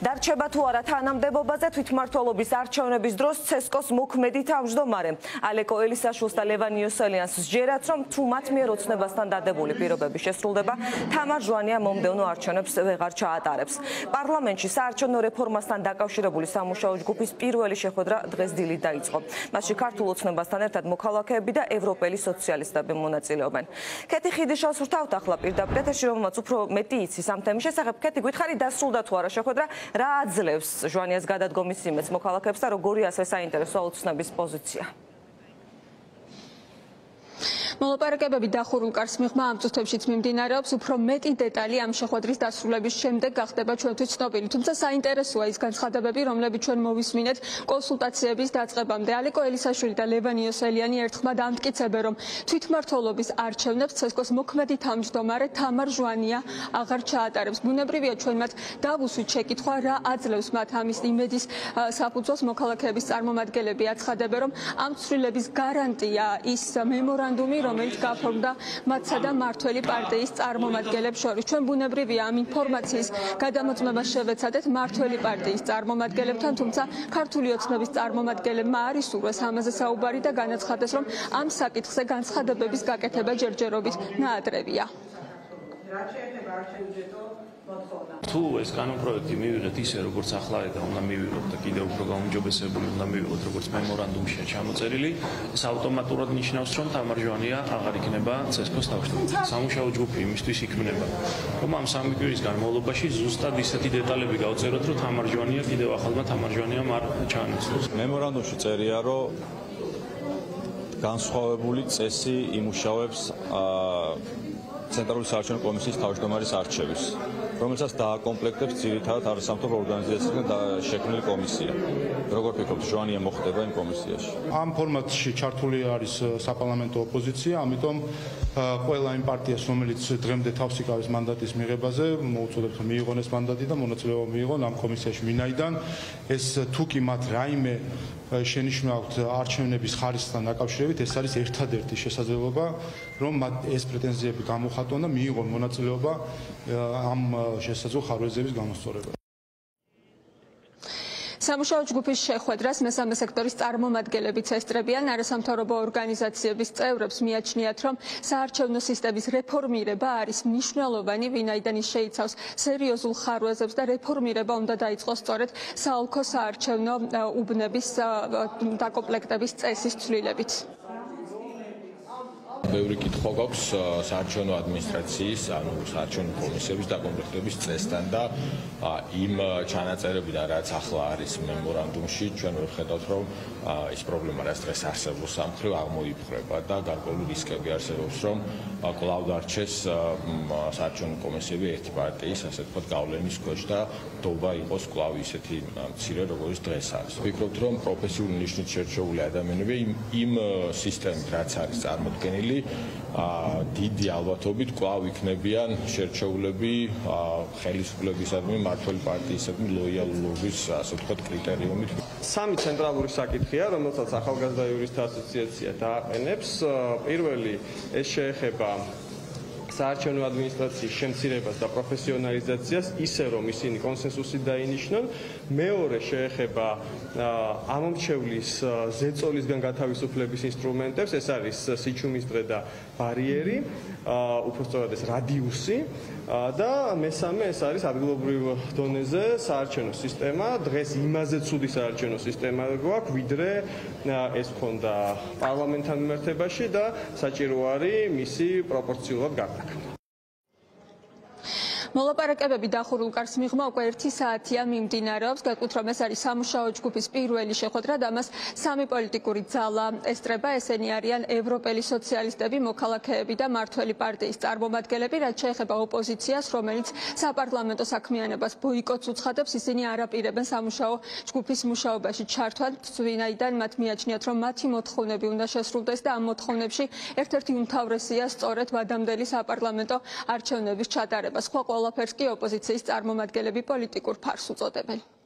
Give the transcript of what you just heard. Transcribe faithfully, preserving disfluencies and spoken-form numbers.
დარჩება თუ არა თანამდებობაზე თვითმმართველობის არჩევნების დროს ცესკოს მოქმედი თავმჯდომარე ალეკო ელისაშვილს და ლევან იოსელიანს სჯერათ, რომ თუ მათ მიერ ოცნებასთან დადებული პირობები შესრულდება, თამარ ჟვანია მომდევნო არჩევნებს ვეღარ ჩაატარებს. პარლამენტში საარჩევნო რეფორმასთან დაკავშირებული სამუშაო ჯგუფის პირველი შეხვედრა დღეს დილით დაიწყო. მასში ქართულ ოცნებასთან ერთად მოქალაქეები და ევროპელი სოციალისტები მონაწილეობენ. ქეთი ხიდიშვილს ვრთავთ ახლა პირდაპირ ეთერში, რომელმაც უფრო მეტი იცის ამ თემის შესახებ. ქეთი, გვითხარი, დასრულდა თუ არა შეხვედრა, რა აძლევს ჟვანიას გადადგომის იმედს მოქალაქეებს და როგორი ასე საინტერესოა ოცნების პოზიცია? მოლაპარაკებები დახურულ კარს მიღმა ამ წუთებშიც მიმდინარეობს. უფრო მეტი დეტალი ამ შეხვედრის დასრულების შემდეგ გახდება ჩვენთვის ცნობილი. თუმცა საინტერესოა ის განცხადებები, რომლებიც ჩვენ მოვისმინეთ კონსულტაციების დაწყებამდე. ალეკო ელისაშვილი და ლევან იოსელიანი ერთხმად ამტკიცებენ, რომ თვითმმართველობის არჩევნებს ცესკოს მოქმედი თავმჯდომარე თამარ ჟვანია აღარ ჩაატარებს. ბუნებრივია ჩვენ მათ დავუსვით შეკითხვა, რა აძლევს მათ ამის იმედის საფუძველს. მოქალაქეების წარმომადგენლები აცხადებენ, რომ ამ ცვლილების გარანტია ის მემორანდუმი, რომელიც გაფორმდა მათსა და მართველი პარტიის წარმომადგენლებს შორის. ჩვენ ბუნებრივია ამ ინფორმაციის გადამოწმებას შევეცადეთ მართველი პარტიის წარმომადგენლებთან, თუმცა ქართული ოცნების წარმომადგენლებმა არ ისურვეს ამაზე საუბარი და განაცხადეს, რომ ამ საკითხზე განცხადებების გაკეთება ჯერჯერობით ნაადრევია. თუ ეს კანონპროექტი მივიღეთ ისე, როგორც ახლა და უნდა მივიღოთ და კიდევ უფრო გაუმჯობესებული უნდა მივიღოთ, როგორც მემორანდუმშია ჩამოწერილი, ეს ავტომატურად ნიშნავს, რომ თამარ ჟვანია აღარ იქნება ცესკოს თავმჯდომარე. სამუშაო ჯგუფი იმისთვის იქმნება, რომ ამ სამი კვირის განმავლობაში ზუსტად ისეთი დეტალები გავწეროთ, რომ თამარ ჟვანია კიდევ ახალმა თამარ ჟვანიამ არ ჩაანაცვლოს. მემორანდუმში წერია, რომ განსხვავებული წესი იმუშავებს ცენტრალური საარჩევნო კომისიის თავმჯდომარის არჩევის, რომელსაც დააკომპლექტებს ძირითადად არასამთავრობო ორგანიზაციებისგან შექმნილი კომისია. როგორ ფიქრობთ, ჟვანია მოხდება იმ კომისიაში? ამ ფორმატში ჩართული არის საპარლამენტო ოპოზიცია, ამიტომ ყველა იმ პარტიას, რომელიც დღემდე თავს იკავებს მანდატის მიღებაზე, მოუწოდებთ, რომ მიიღონ ეს მანდატი და მონაწილეობა მიიღონ ამ კომისიაში. ვინაიდან ეს თუ კი მათ რაიმე შენიშვნავთ არჩევნების ხარისხთან დაკავშირებით, ეს არის ერთადერთი შესაძლებლობა, რომ მათ ეს პრეტენზიები გამოხატონ და მიიღონ მონაწილეობა ამ შესაძლო ხარვეზების გამოსწორებაში. სამუშაო ჯგუფის შეხვედრას მესამე სექტორის წარმომადგენლებიც ესწრებიან. არასამთავრობო ორგანიზაციების წევრებს მიაჩნიათ, რომ საარჩევნო სისტემის რეფორმირება არის მნიშვნელოვანი, ვინაიდან ის შეიცავს სერიოზულ ხარვეზებს და რეფორმირება უნდა დაიწყოს სწორედ საოლქო საარჩევნო უბნების დაკომპლექტების წესის ცვლილებით. ბევრი კითხვა გვაქვს საარჩევნო ადმინისტრაციის, ანუ საარჩევნო კომისიების დაკომპლექტების წესთან და იმ ჩანაწერებიდან, რაც ახლა არის მემორანდუმში, ჩვენ ვხედავთ, რომ ის პრობლემა, რაც დღეს არსებობს ამ მხრივ აღმოიფხვრება და გარკვეული რისკები არსებობს, რომ კვლავ დარჩეს საარჩევნო კომისიები ერთი პარტიის, ასე ვთქვათ, გავლენის ქვეშ და დობა იყოს კვლავ ისეთი მცირე, როგორც დღეს არის. ვფიქრობთ, რომ პროფესიული ნიშნით შერჩეული ადამიანები იმ სისტემით, რაც არის წარმოდგენილი, დიდი ალბათობით კვლავ იქნებიან შერჩეულები ხელისუფლებისადმი, მმართველი პარტიისადმი ლოიალურობის, ასე ვთქვათ, კრიტერიუმით. სამი ცენტრალური საკითხია, რომელსაც ახალგაზრდა იურისტთა ასოციაცია დააყენებს. პირველი ეს შეეხება საარჩევნო ადმინისტრაციის შემცირებას და პროფესიონალიზაციას, ისე რომ ისინი კონსენსუსით დაინიშნონ. მეორე შეეხება ამომრჩევლის ზეწოლისგან გათავისუფლების ინსტრუმენტებს, ეს არის სიჩუმის დღე და ბარიერი, უпростоრად ეს რადიუსი და მესამე ეს არის ადგილობრივ დონეზე საარჩევნო სისტემა. დღეს იმაზე ცუდი საარჩევნო სისტემა გვაქვს, ვიდრე ეს ქონდა პარლამენტთან მიმართებაში და საჭირო არის მისი პროპორციულად გარდაქმნა. მოლაპარაკებები დახურულ კარს მიღმა უკვე ერთი საათია მიმდინარეობს. გეტყვით, რომ ეს არის სამუშაო ჯგუფის პირველი შეხვედრა და მას სამი პოლიტიკური ძალა ესწრება. ესენი არიან ევროპელი სოციალისტები, მოქალაქეები და მართველი პარტიის წარმომადგენლები. რაც შეეხება ოპოზიციას, რომელიც საპარლამენტო საქმიანობას ბოიკოტს უცხადებს, ისინი არ აპირებენ სამუშაო ჯგუფის მუშაობაში ჩართვას, ვინაიდან მათ მიაჩნიათ, რომ მათი მოთხოვნები უნდა შესრულდეს და ამ მოთხოვნებში ერთ-ერთი უმთავრესია სწორედ ვადამდელი საპარლამენტო არჩევნების ჩატარება. სხვა ყველაფერს კი ოპოზიციის წარმომადგენლები პოლიტიკურ ფარს უწოდებენ.